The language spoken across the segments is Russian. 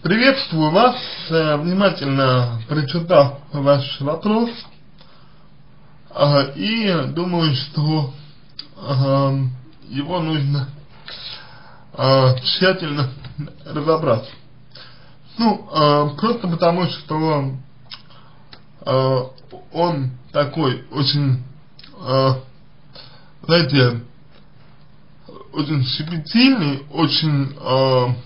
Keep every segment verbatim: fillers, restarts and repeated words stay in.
Приветствую вас, э, внимательно прочитал ваш вопрос э, и думаю, что э, его нужно э, тщательно разобрать. Ну, э, просто потому, что э, он такой очень, э, знаете, очень щепетильный, очень э,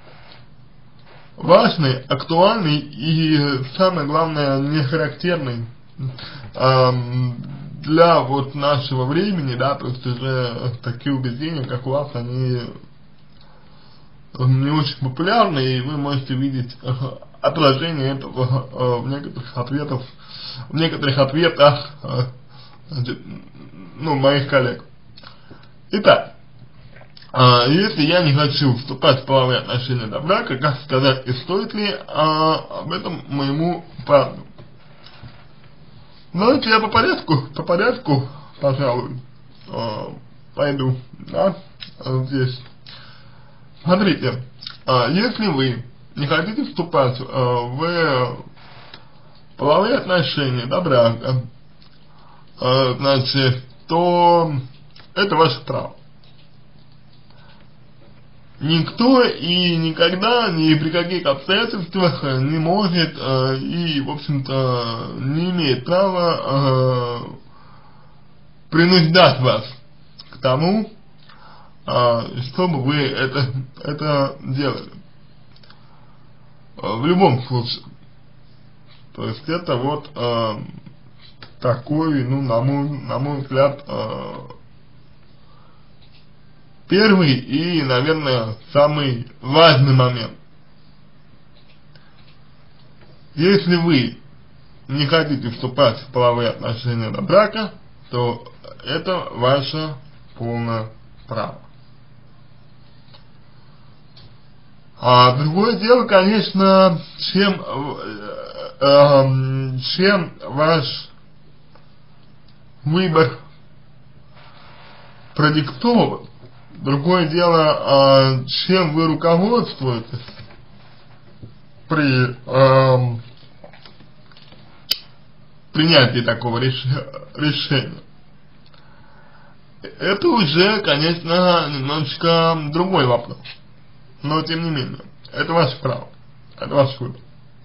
важный, актуальный и, самое главное, не характерный э, для вот нашего времени, да, то есть уже такие убеждения, как у вас, они не очень популярны, и вы можете видеть э, отражение этого э, в некоторых ответах, в некоторых ответах, э, значит, ну, моих коллег. Итак, А, если я не хочу вступать в половые отношения до брака, как сказать и стоит ли а, об этом моему парню? Давайте я по порядку, по порядку, пожалуй, а, пойду, да, здесь. Смотрите, а, если вы не хотите вступать а, в половые отношения до брака, а, значит, то это ваше право. Никто и никогда, ни при каких обстоятельствах не может э, и, в общем-то, не имеет права э, принуждать вас к тому, э, чтобы вы это, это делали. В любом случае. То есть это вот э, такой, ну, на мой, на мой взгляд, э, первый и, наверное, самый важный момент. Если вы не хотите вступать в половые отношения до брака, то это ваше полное право. А другое дело, конечно, чем, э, э, чем ваш выбор продиктован. Другое дело, э, чем вы руководствуетесь при э, принятии такого реш решения. Это уже, конечно, немножечко другой вопрос. Но, тем не менее, это ваше право, это ваш выбор.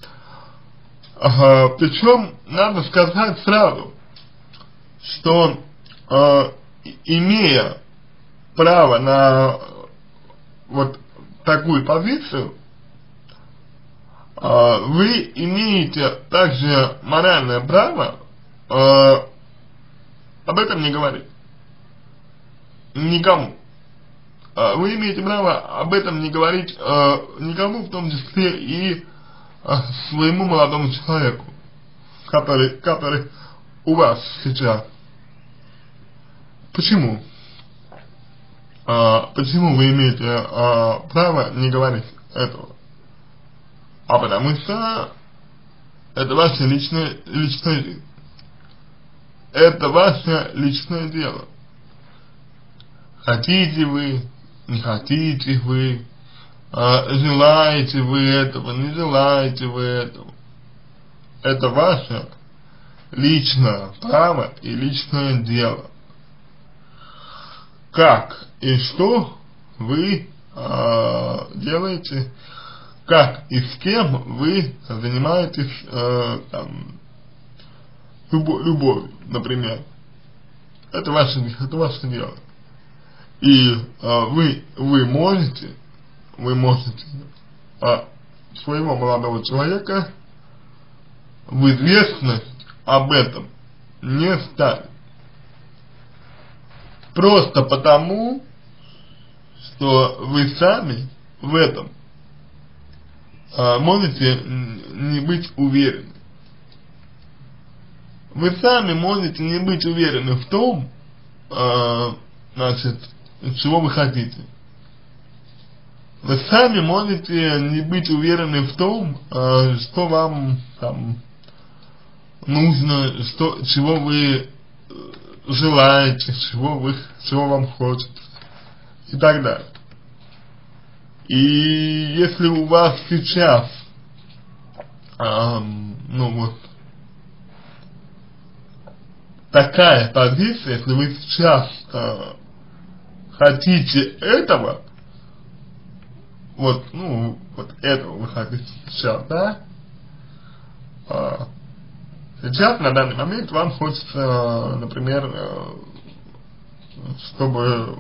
Э, причем, надо сказать сразу, что, э, имея право на вот такую позицию, э, вы имеете также моральное право э, об этом не говорить никому. Э, вы имеете право об этом не говорить э, никому, в том числе и э, своему молодому человеку, который, который у вас сейчас. Почему? А, почему вы имеете а, право не говорить этого? А потому что это ваше личное, личное жизнь. Это ваше личное дело. Хотите вы, не хотите вы, а, желаете вы этого, не желаете вы этого. Это ваше личное право и личное дело. Как и что вы э, делаете, как и с кем вы занимаетесь э, там, любо, любовью, например. Это ваше, это ваше дело. И э, вы, вы можете, вы можете э, своего молодого человека в известность об этом не ставить. Просто потому, что вы сами в этом а, можете не быть уверены. Вы сами можете не быть уверены в том, а, значит, чего вы хотите. Вы сами можете не быть уверены в том, а, что вам там нужно, что, чего вы желаете, чего вы, чего вам хочется и так далее. И если у вас сейчас, эм, ну вот, такая позиция, если вы сейчас э, хотите этого, вот, ну, вот этого вы хотите сейчас, да, э, сейчас, на данный момент, вам хочется, например, э, чтобы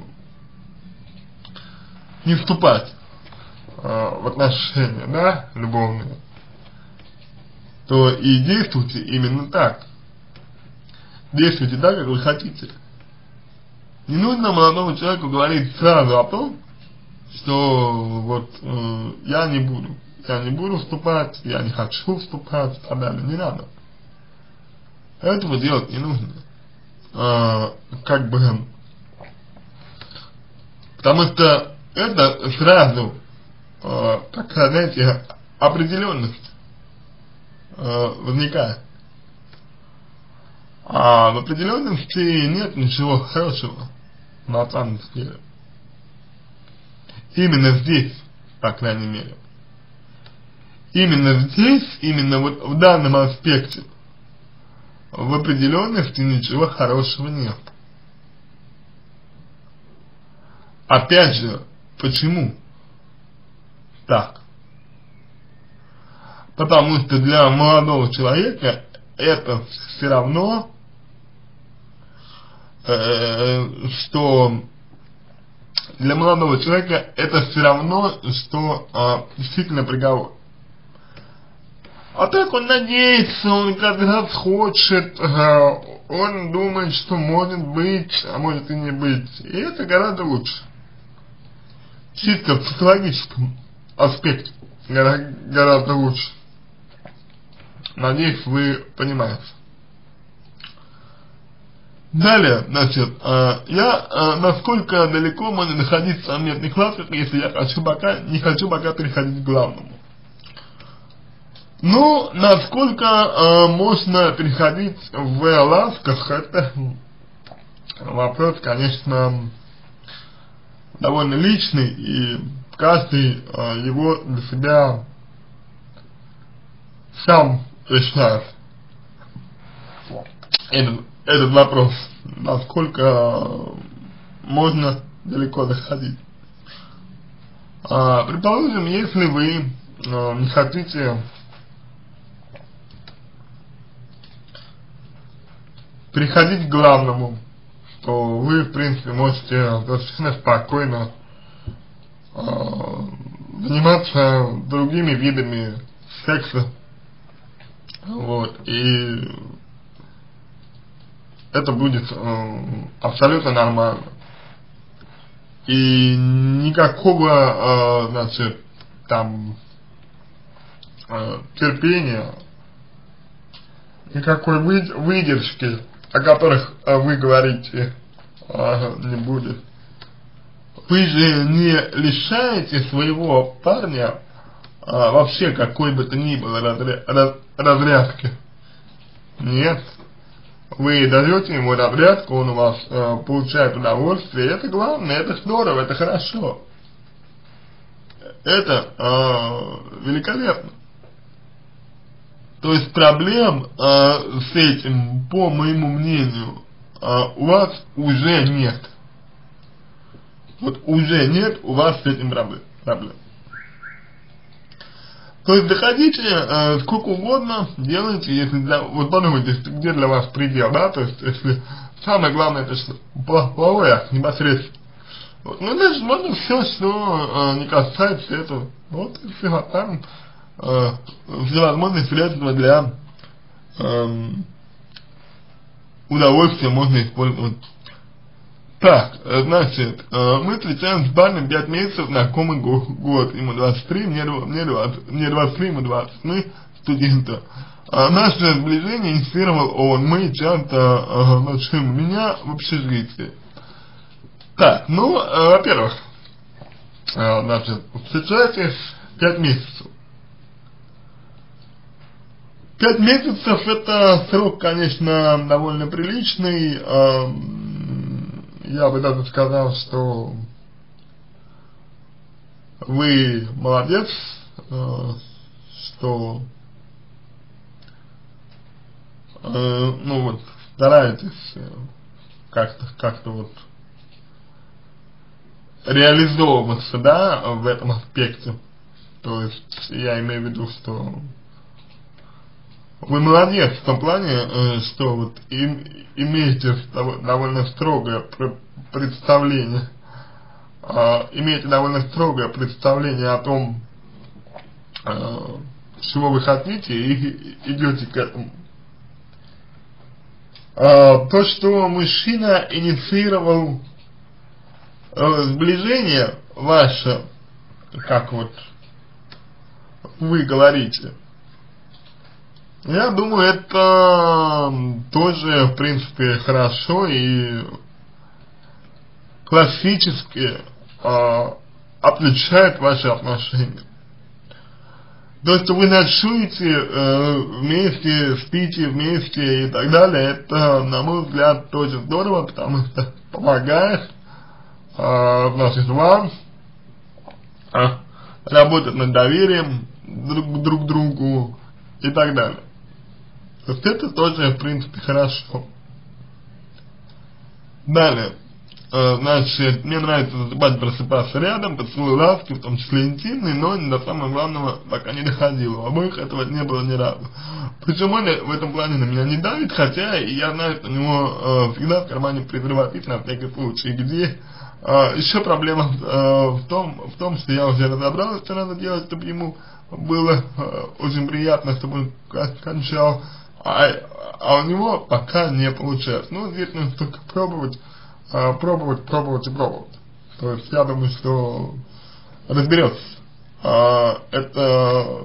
не вступать э, в отношения, да, любовные, то и действуйте именно так. Действуйте так, как вы хотите. Не нужно молодому человеку говорить сразу о том, что вот э, я не буду, я не буду вступать, я не хочу вступать и так далее. Не надо. Этого делать не нужно. Э, как бы, потому что это сразу э, такая, знаете, определенность э, возникает. А в определенности нет ничего хорошего на самом деле. Именно здесь, по крайней мере. Именно здесь, именно вот в данном аспекте, в определенности ничего хорошего нет. Опять же, почему так? Потому что для молодого человека это все равно, э, что для молодого человека это все равно, что э, действительно приговор. А так он надеется, он каждый раз хочет, э, он думает, что может быть, а может и не быть. И это гораздо лучше. Чисто в психологическом аспекте гораздо, гораздо лучше. Надеюсь, вы понимаете. Далее, значит, э, я, э, насколько далеко можно находиться в совместных ласках, если я хочу пока, не хочу пока переходить к главному. Ну, насколько э, можно переходить в ласках, это вопрос, конечно, довольно личный, и каждый э, его для себя сам решает этот, этот вопрос, насколько можно далеко заходить. А, предположим, если вы а, не хотите переходить к главному, то вы, в принципе, можете совершенно спокойно а, заниматься другими видами секса. Вот, и это будет э, абсолютно нормально. И никакого, э, значит, там, э, терпения, никакой вы, выдержки, о которых э, вы говорите, э, не будет. Вы же не лишаете своего парня А, вообще какой бы то ни было разря раз разрядки. Нет. Вы даете ему разрядку, он у вас э, получает удовольствие. Это главное, это здорово, это хорошо. Это э, великолепно. То есть проблем э, с этим, по моему мнению, э, у вас уже нет. Вот уже нет у вас с этим проблем. проблем. То есть доходите э, сколько угодно, делайте, если для, вот подумайте, где для вас предел, да, то есть если самое главное это что половой акт непосредственно. Вот, ну дальше можно все, что э, не касается этого, вот и все, там э, всевозможные средства для э, удовольствия можно использовать. Так, значит, э, мы встречаем с парнем пять месяцев, знакомый год, ему двадцать три, мне, мне, двадцать, мне двадцать три, ему двадцать, мы студенты. А наше сближение инициировал он, мы часто э, ночуем у меня в общежитии. Так, ну, э, во-первых, э, значит, встречаетесь пять месяцев. Пять месяцев это срок, конечно, довольно приличный, э, я бы даже сказал, что вы молодец, э, что э, ну вот стараетесь э, как-то как-то вот реализовываться, да, в этом аспекте. То есть я имею в виду, что вы молодец в том плане, э, что вот им, имеете довольно строгое представление, э, имеете довольно строгое представление о том, э, чего вы хотите, и идете к этому. Э, то, что мужчина инициировал э, сближение ваше, как вот вы говорите, я думаю, это тоже, в принципе, хорошо и классически э, отличает ваши отношения. То, что вы ночуете э, вместе, спите вместе и так далее, это, на мой взгляд, тоже здорово, потому что помогает, э, значит, вам э, работать над доверием друг, друг к другу и так далее. То есть это тоже, в принципе, хорошо. Далее. Э, значит, мне нравится засыпать, просыпаться рядом, поцелуй ласки, в том числе интимный, но до самого главного пока не доходило. У обоих этого не было ни разу. Причем он в этом плане на меня не давит, хотя я знаю, что у него э, всегда в кармане презерватив на всякий случай, где э, еще проблема э, в том, в том, что я уже разобралась, что надо делать, чтобы ему было э, очень приятно, чтобы он кончал. А, а у него пока не получается. Ну, здесь нужно только пробовать, а, пробовать, пробовать и пробовать. То есть я думаю, что разберется. А, это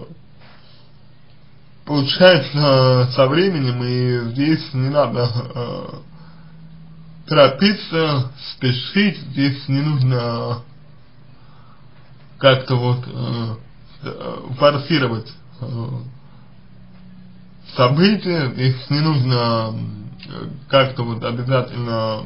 получается со временем, и здесь не надо а, торопиться, спешить, здесь не нужно как-то вот а, форсировать а, события, их не нужно как-то вот обязательно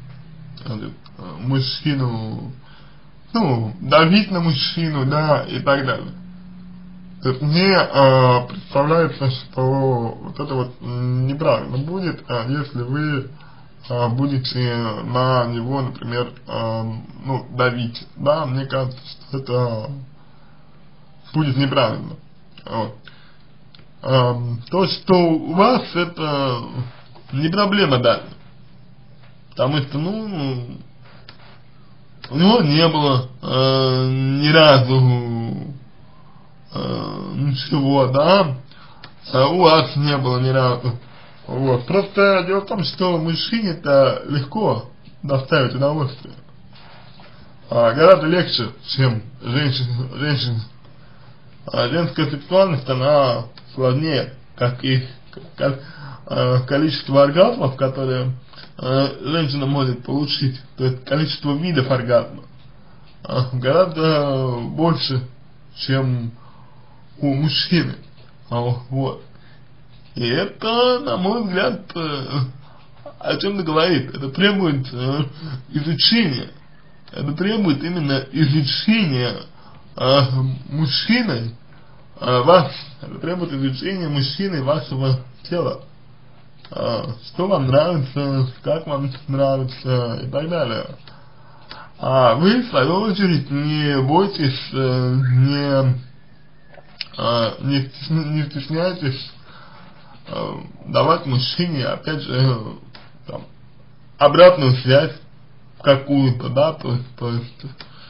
мужчину, ну, давить на мужчину, да, и так далее. То есть мне э, представляется, что вот это вот неправильно будет, а если вы э, будете на него, например, э, ну, давить, да, мне кажется, что это будет неправильно. Вот. Um, то, что у вас, это не проблема, да, потому что, ну, у него не было э, ни разу э, ничего, да, а у вас не было ни разу, вот, просто дело в том, что мужчине-то легко доставить удовольствие, а гораздо легче, чем женщине, женщине, а женская сексуальность, она сложнее, как и как, э, количество оргазмов, которые э, женщина может получить, то есть количество видов оргазма э, гораздо больше, чем у мужчины. А, вот. И это, на мой взгляд, э, о чем-то говорит. Это требует э, изучения. Это требует именно изучения э, мужчиной вас, это требует изучения мужчины вашего тела, а, что вам нравится, как вам нравится и так далее. А вы, в свою очередь, не бойтесь, не, не, не стесняйтесь давать мужчине, опять же, там, обратную связь какую-то, да, то есть, то есть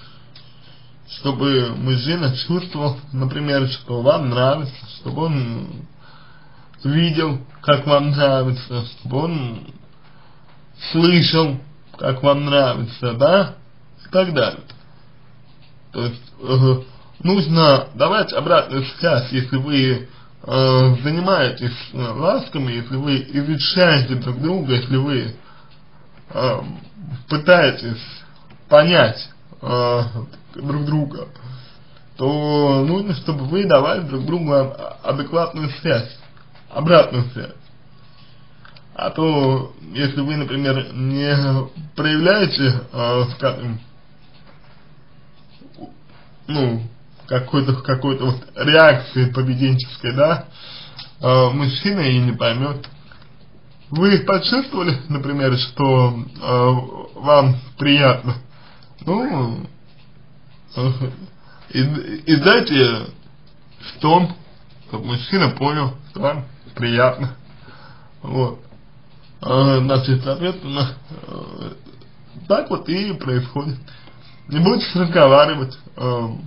чтобы мужчина чувствовал, например, что вам нравится, чтобы он видел, как вам нравится, чтобы он слышал, как вам нравится, да, и так далее. То есть э, нужно давать обратную связь, если вы э, занимаетесь э, ласками, если вы изучаете друг друга, если вы э, пытаетесь понять э, друг друга, то нужно, чтобы вы давали друг другу адекватную связь, обратную связь. А то, если вы, например, не проявляете, э, скажем, ну, какой-то какой-то вот реакции поведенческой, да, э, мужчина и не поймет. Вы почувствовали, например, что э, вам приятно? Ну, э, и, и дайте в том, чтобы мужчина понял, что вам приятно. Вот. Э, значит, соответственно, э, так вот и происходит. Не будете разговаривать э,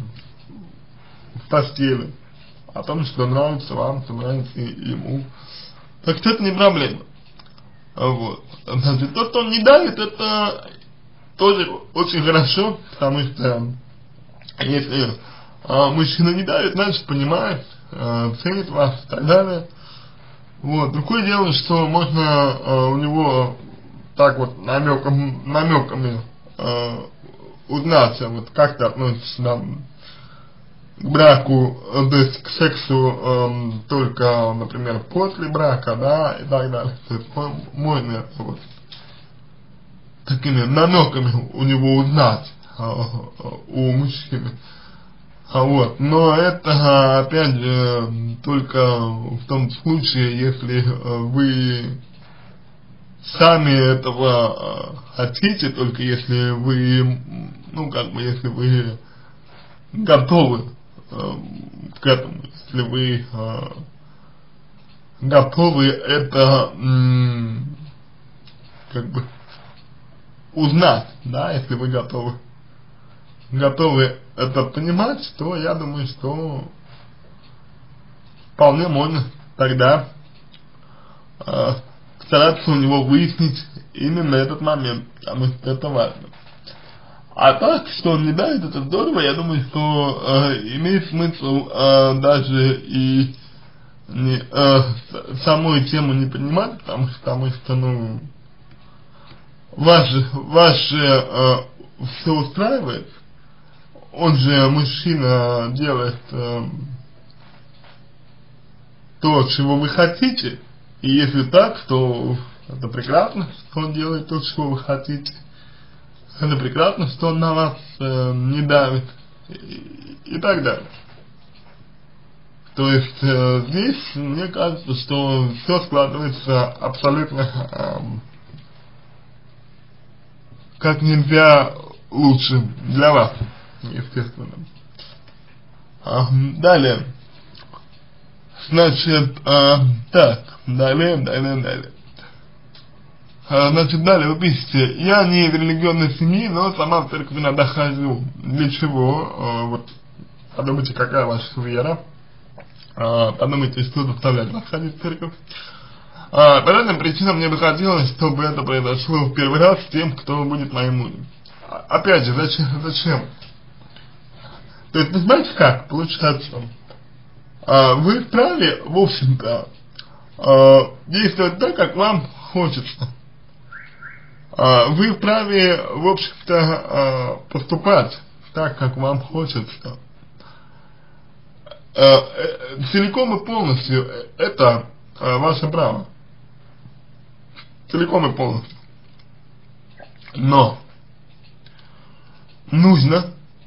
в постели о том, что нравится вам, что нравится ему. Так что это не проблема. Вот. Значит, то, что он не давит, это тоже очень хорошо, потому что если э, мужчина не давит, значит понимает, э, ценит вас и так далее. Вот. Другое дело, что можно э, у него так вот намеком, намеками э, узнать, вот как ты относишься там, к браку, то есть к сексу э, только, например, после брака, да, и так далее. То есть можно вот такими намеками у него узнать, э, у мужчины. А вот, но это, опять же, только в том случае, если вы сами этого хотите, только если вы, ну, как бы, если вы готовы э, к этому, если вы э, готовы это, м, как бы, узнать, да, если вы готовы, готовы это понимать, то я думаю, что вполне можно тогда э, стараться у него выяснить именно этот момент, потому что это важно. А так, что он не давит, это здорово, я думаю, что э, имеет смысл э, даже и не, э, саму тему не принимать, потому что, потому что ну, вас же, вас же э, все устраивает, он же, мужчина, делает э, то, чего вы хотите, и если так, то это прекрасно, что он делает то, чего вы хотите. Это прекрасно, что он на вас э, не давит и, и так далее. То есть э, здесь мне кажется, что все складывается абсолютно э, как нельзя лучше для вас, естественно. А, далее. Значит, э, так, далее, далее, далее. Значит, далее вы пишете: я не из религиозной семьи, но сама в церковь иногда хожу. Для чего? Вот, подумайте, какая ваша вера. Подумайте, что заставляет вас ходить в церковь. По разным причинам мне бы хотелось, чтобы это произошло в первый раз с тем, кто будет моим мужем. Опять же, зачем? зачем? То есть, понимаете как? Получается, вы вправе, в общем-то, действовать так, как вам хочется. Вы вправе, в общем-то, поступать так, как вам хочется. Целиком и полностью это ваше право. Целиком и полностью. Но нужно,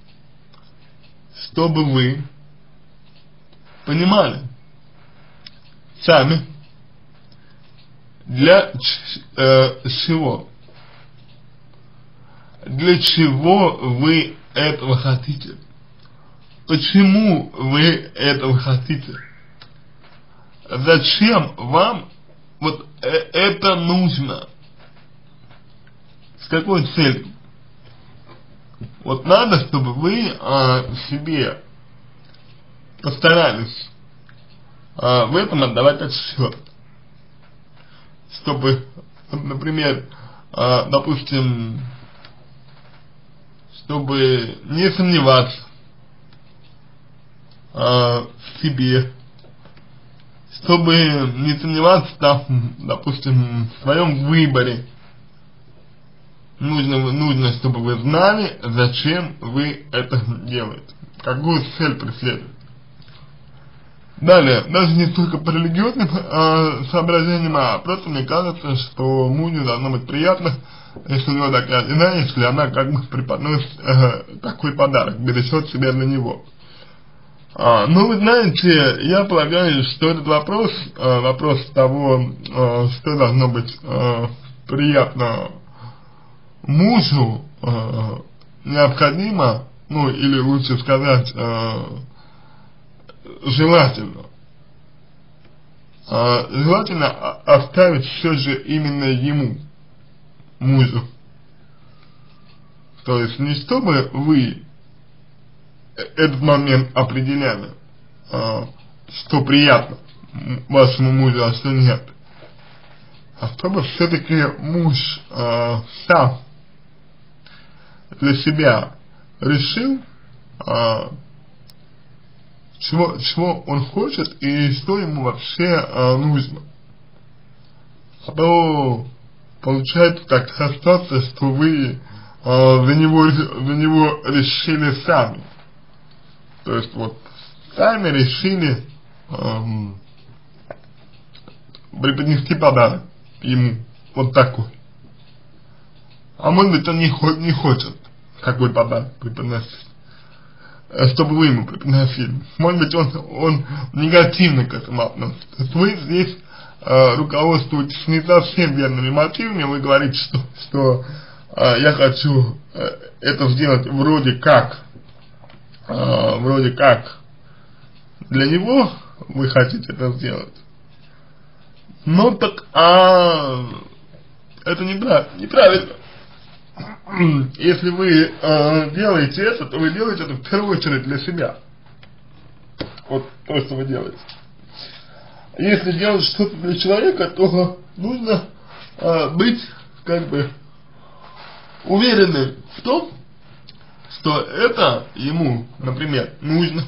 чтобы вы понимали сами, для э, чего. Для чего вы этого хотите? Почему вы этого хотите? Зачем вам вот это нужно? С какой целью? Вот надо, чтобы вы а, себе постарались а, в этом отдавать отсчет. Чтобы, например, а, допустим, чтобы не сомневаться э, в себе, чтобы не сомневаться там, допустим, в своем выборе. Нужно, нужно, чтобы вы знали, зачем вы это делаете, какую цель преследуете. Далее, даже не только по религиозным э, соображениям, а просто мне кажется, что мужу должно быть приятно если у него такая жена, если она как бы преподносит э, такой подарок, бережет себя для него. А, ну, вы знаете, я полагаю, что этот вопрос, э, вопрос того, э, что должно быть э, приятно мужу, э, необходимо, ну, или лучше сказать, э, желательно. Э, желательно оставить все же именно ему, мужу. То есть не чтобы вы этот момент определяли, э, что приятно вашему мужу, а что нет. А чтобы все-таки муж э, сам для себя решил, э, чего, чего он хочет и что ему вообще э, нужно. А то получается так ситуация, что вы э, за него, за него решили сами. То есть вот сами решили эм, преподнести подарок ему, вот такой. А может быть он не, не хочет такой подарок преподносить, чтобы вы ему преподносили. Может быть он, он негативно к этому относится. То есть вы здесь э, руководствуетесь не совсем верными мотивами, вы говорите, что, что э, я хочу э, это сделать вроде как, Uh, вроде как для него вы хотите это сделать. Ну так, а это неправильно. неправильно. Если вы uh, делаете это, то вы делаете это в первую очередь для себя. Вот то, что вы делаете. Если делать что-то для человека, то нужно uh, быть как бы уверенным в том, что это ему, например, нужно.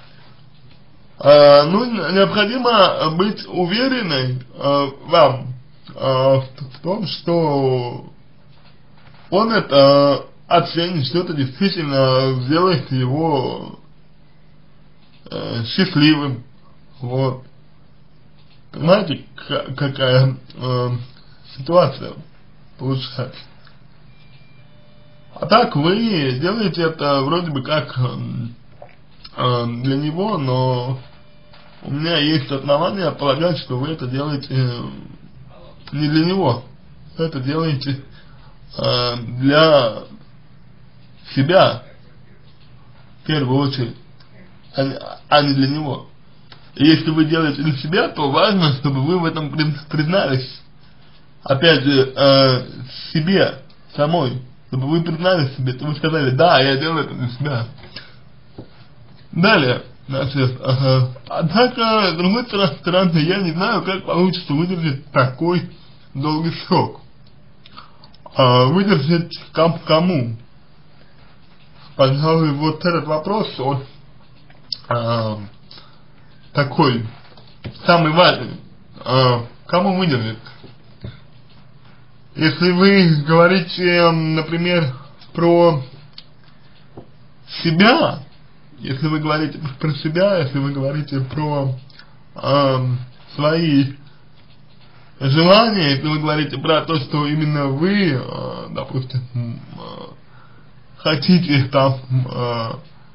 А, ну, необходимо быть уверенной а, вам а, в том, что он это оценит, что это действительно сделает его а, счастливым. Вот. Понимаете, какая а, ситуация получается? А так вы делаете это вроде бы как э, для него, но у меня есть основания полагать, что вы это делаете э, не для него. Вы это делаете э, для себя, в первую очередь, а не, а не для него. И если вы делаете для себя, то важно, чтобы вы в этом признались, опять же, э, себе самой. Чтобы вы признали себе, то вы сказали, да, я делаю это для себя. Далее, значит, ага. Однако, с другой стороны, я не знаю, как получится выдержать такой долгий срок. А, выдержать ком кому? Пожалуй, вот этот вопрос, он а, такой, самый важный. А, кому выдержать? Если вы говорите, например, про себя, если вы говорите про себя, если вы говорите про э, свои желания, если вы говорите про то, что именно вы, э, допустим, э, хотите там э,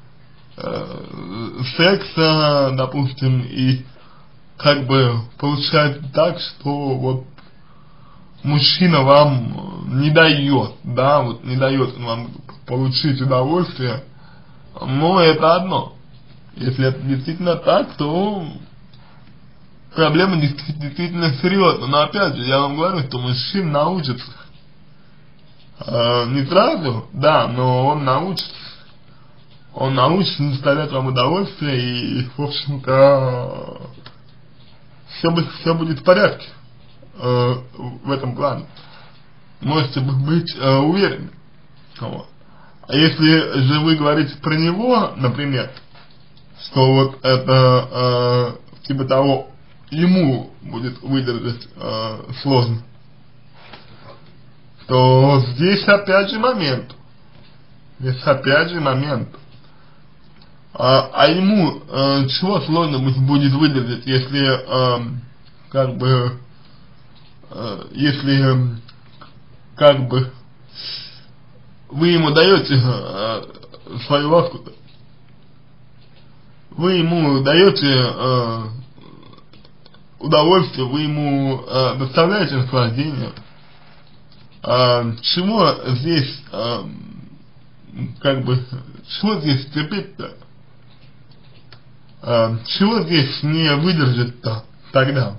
э, секса, допустим, и как бы получается так, что вот мужчина вам не дает, да, вот не дает вам получить удовольствие, но это одно. Если это действительно так, то проблема действительно серьезная. Но опять же, я вам говорю, что мужчина научится. Э, не сразу, да, но он научится. Он научится доставлять вам удовольствие, и, в общем-то, все, все будет в порядке. В этом плане можете быть э, уверены. Вот. А если же вы говорите про него, например, что вот это э, типа того ему будет выдержать э, сложно, то здесь опять же момент, здесь опять же момент. А, а ему э, чего сложно будет выдержать, если э, как бы если как бы вы ему даете э, свою ласку-то. Вы ему даете э, удовольствие, вы ему э, доставляете наслаждение. Э, чего здесь, э, как бы, чего здесь терпеть-то? Э, чего здесь не выдержать-то тогда?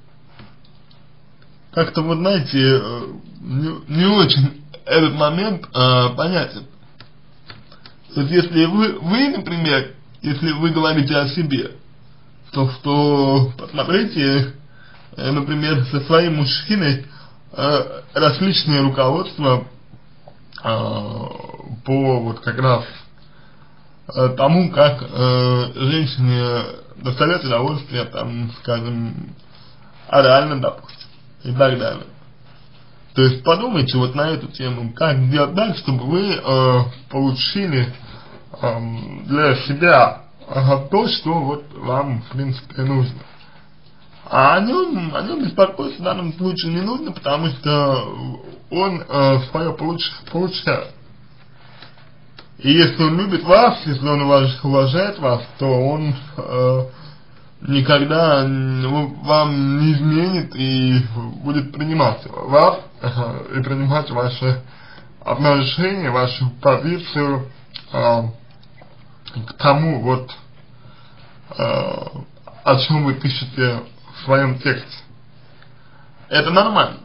Как-то, вот знаете, не, не очень этот момент э, понятен. То есть, если вы, вы, например, если вы говорите о себе, то что посмотрите, э, например, со своим мужчиной э, различные руководства э, по вот как раз э, тому, как э, женщине доставляет удовольствие, там, скажем, орально, допустим, и так далее. То есть подумайте вот на эту тему, как сделать так, чтобы вы э, получили э, для себя э, то, что вот вам в принципе нужно. А о нем, о нем беспокоиться в данном случае не нужно, потому что он э, свое получ, получает. И если он любит вас, если он уваж, уважает вас, то он э, никогда вам не изменит и будет принимать вас э, и принимать ваши отношения, вашу позицию э, к тому, вот э, о чем вы пишете в своем тексте. Это нормально.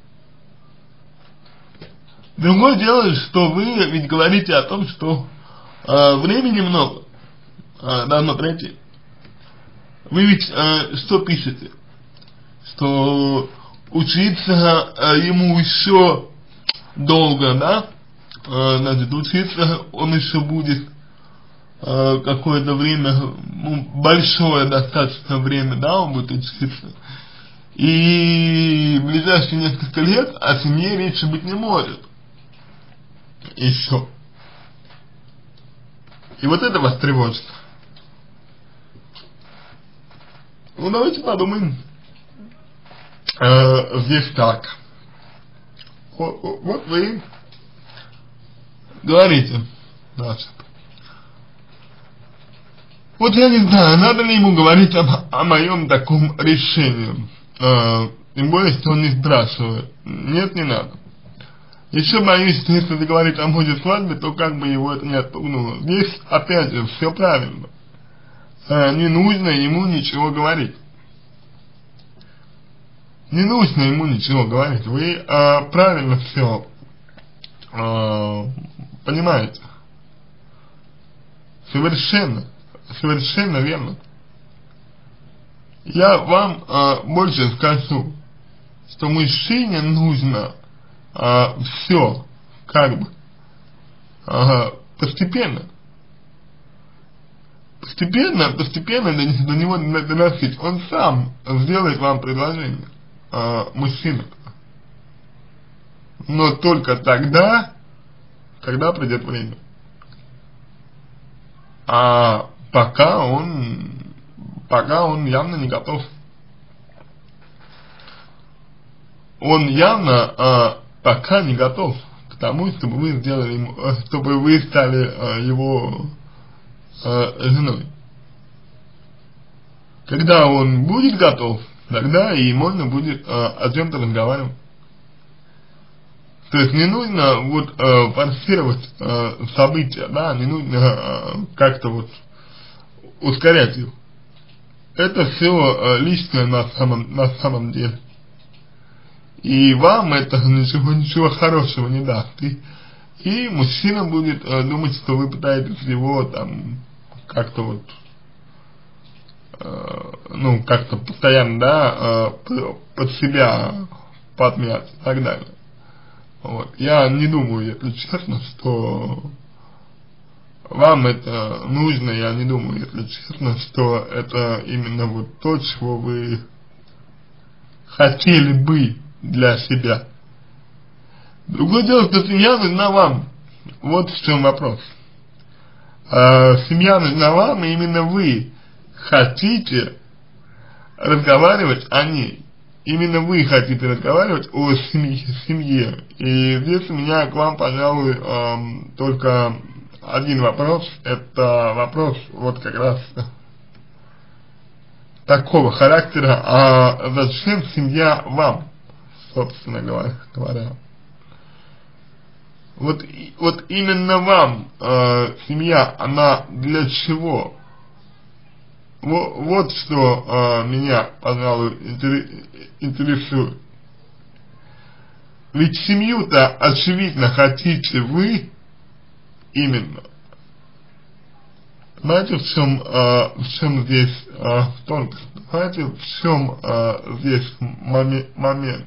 Другое дело, что вы ведь говорите о том, что э, времени много э, должно пройти. Вы ведь э, что пишете? Что учиться э, ему еще долго, да? Э, значит, учиться он еще будет э, какое-то время, ну, большое достаточно время, да, он будет учиться. И в ближайшие несколько лет о семье речи быть не может. Еще. И вот это вас тревожит. Ну, давайте подумаем э, здесь так. Вот, вот вы говорите, значит. Вот я не знаю, надо ли ему говорить о, о моем таком решении. Э, тем более, что он не спрашивает. Нет, не надо. Еще боюсь, что если заговорить о моде свадьбы, то как бы его это не отпугнуло. Здесь, опять же, все правильно. Э, не нужно ему ничего говорить. Не нужно ему ничего говорить. Вы э, правильно все э, понимаете. Совершенно. Совершенно верно. Я вам э, больше скажу, что мужчине нужно э, все, как бы, э, постепенно. Постепенно, постепенно до, до него доносить. Он сам сделает вам предложение, э, мужчина. Но только тогда, когда придет время. А пока он, пока он явно не готов. Он явно э, пока не готов к тому, чтобы вы сделали ему, э, чтобы вы стали э, его э, женой. Когда он будет готов, тогда и можно будет э, о чем-то разговаривать. То есть не нужно вот э, форсировать э, события, да, не нужно э, как-то вот ускорять их. Это все э, личное на самом, на самом деле. И вам это ничего, ничего хорошего не даст. И, и мужчина будет э, думать, что вы пытаетесь его там как-то вот, э, ну, как-то постоянно, да, э, под себя подмять и так далее. Вот. Я не думаю, если честно, что вам это нужно, я не думаю, если честно, что это именно вот то, чего вы хотели бы для себя. Другое дело, что семья нужна вам. Вот в чем вопрос. А, семья нужна вам, и именно вы хотите разговаривать о ней. именно вы хотите разговаривать о семье, семье. И здесь у меня к вам, пожалуй, э, только один вопрос. Это вопрос вот как раз такого характера: а зачем семья вам, собственно говоря? Вот, вот именно вам э, семья, она для чего? Вот, вот что э, меня, пожалуй, интересует. Ведь семью-то, очевидно, хотите вы именно. Знаете, в чем, э, в чем здесь э, тонкость? Знаете, в чем э, здесь момент?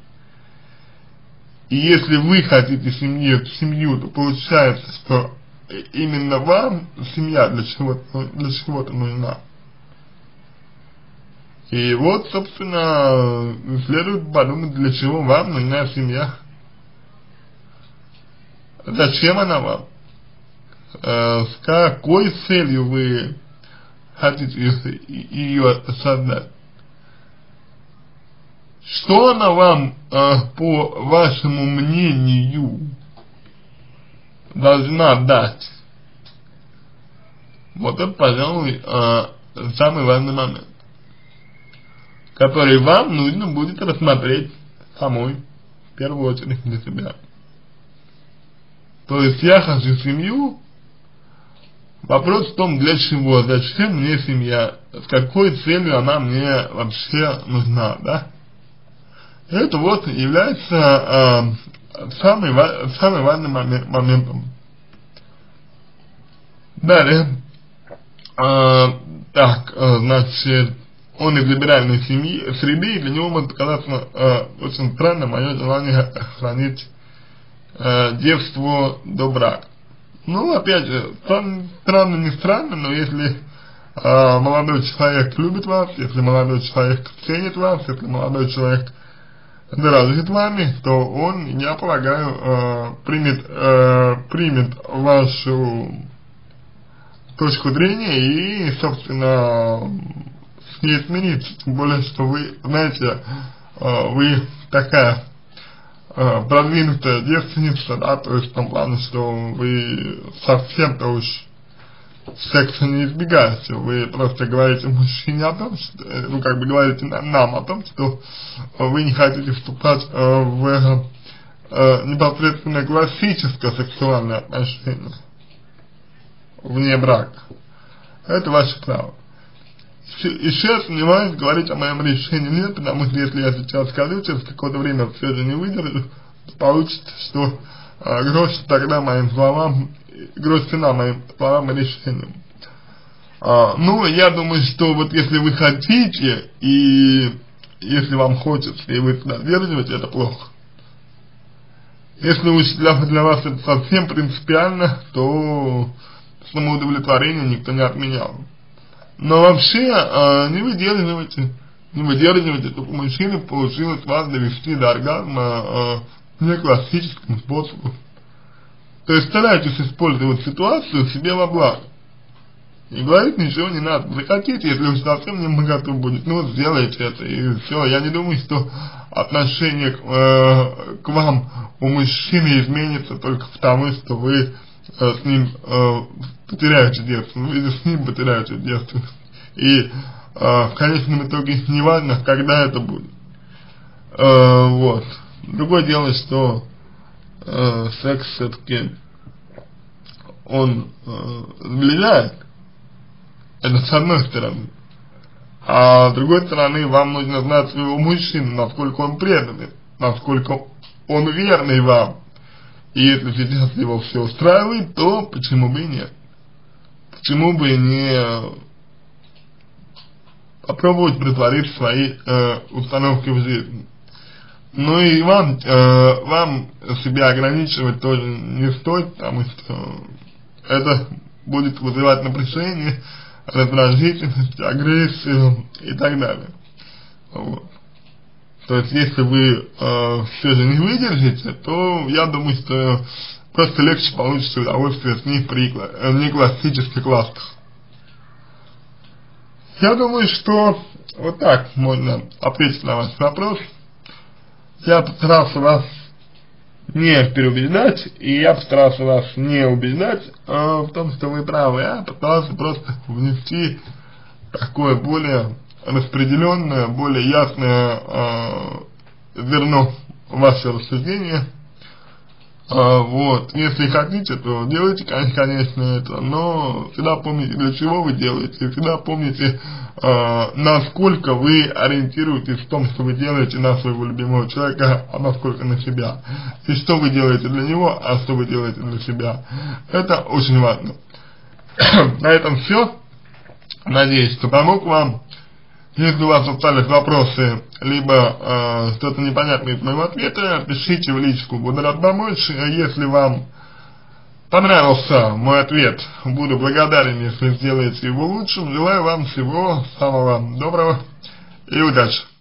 И если вы хотите семью, семью, то получается, что именно вам семья для чего-то, для чего-то нужна. И вот, собственно, следует подумать, для чего вам нужна семья. Зачем она вам? Э, с какой целью вы хотите ее, ее создать? Что она вам, э, по вашему мнению, должна дать? Вот это, пожалуй, э, самый важный момент, который вам нужно будет рассмотреть самой, в первую очередь, для себя. То есть я хочу семью. Вопрос в том, для чего, зачем мне семья, с какой целью она мне вообще нужна, да? Это вот является э, самый, самым важным моментом. Далее, э, так, э, значит, он из либеральной семьи, среды, и для него может показаться э, очень странно мое желание хранить э, девство до брака. Ну, опять же, странно, странно, не странно, но если э, молодой человек любит вас, если молодой человек ценит вас, если молодой человек дорожит вами, то он, я полагаю, э, примет, э, примет вашу точку зрения и, собственно, с ней изменится. Тем более, что вы, знаете, э, вы такая э, продвинутая девственница, да, то есть в том плане, что вы совсем-то уж секса не избегаете, вы просто говорите мужчине о том, что, ну, как бы говорите нам о том, что вы не хотите вступать э, в э, непосредственно классическое сексуальное отношение вне брака. Это ваше право. И сейчас не важно говорить о моем решении нет, потому что если я сейчас скажу, через какое-то время все же не выдержу, то получится, что э, грош тогда моим словам, грош цена моим словам и решениям. А, ну, я думаю, что вот если вы хотите, и если вам хочется, и вы туда держите, это плохо. Если уж для, для вас это совсем принципиально, то самоудовлетворение никто не отменял. Но вообще, э, не выдерживайте, не выдерживайте, чтобы мужчине получилось вас довести до оргазма э, не классическим способом. То есть старайтесь использовать ситуацию себе во благо. И говорить ничего не надо. Захотите, если уж совсем не моготу будет, ну вот сделайте это, и все. Я не думаю, что отношение к, э, к вам у мужчины изменится только потому, что вы э, с ним э, потеряете девственность, или с ним потеряете девственность. И э, в конечном итоге не важно, когда это будет. Э, вот. Другое дело, что э, секс все-таки он э, сближает. Это с одной стороны. А с другой стороны, вам нужно знать своего мужчину, насколько он преданный, насколько он верный вам. И если сейчас его все устраивает, то почему бы и нет? Почему бы и не попробовать претворить свои э, установки в жизнь? Ну и вам, э, вам себя ограничивать тоже не стоит, потому что это будет вызывать напряжение, раздражительность, агрессию и так далее. Вот. То есть, если вы э, все же не выдержите, то я думаю, что просто легче получите удовольствие с них при э, неклассических ласках. Я думаю, что вот так можно ответить на ваш вопрос. Я постарался вас не переубеждать, и я постарался вас не убеждать э, в том, что вы правы. Я постарался просто внести такое более распределенное, более ясное э, зерно в ваше рассуждение. Э, вот. Если хотите, то делайте, конечно, это, но всегда помните, для чего вы делаете, всегда помните, э, насколько вы ориентируетесь в том, что вы делаете на своего любимого человека, а насколько на себя. И что вы делаете для него, а что вы делаете для себя. Это очень важно. На этом все. Надеюсь, что помог вам. Если у вас остались вопросы, либо э, что-то непонятное из моего ответа, пишите в личку, буду рад помочь. Если вам понравился мой ответ, буду благодарен, если сделаете его лучшим. Желаю вам всего самого доброго и удачи.